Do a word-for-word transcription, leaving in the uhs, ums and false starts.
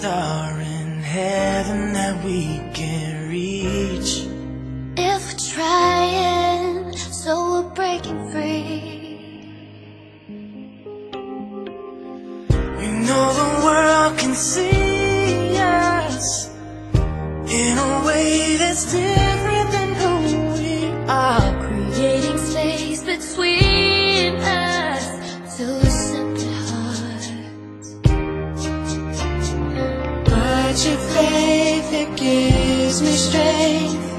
star in heaven that we can reach. If we're trying, so we're breaking free. We know the world can see us in a way that's different than who we are. Creating space between us to a separate heart. But your faith, it gives me strength.